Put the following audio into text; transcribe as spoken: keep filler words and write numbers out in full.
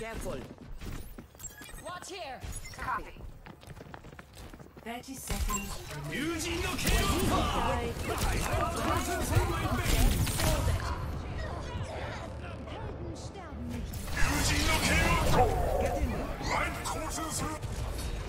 Careful. Watch here. Copy. Thirty seconds. 友人の剣をパー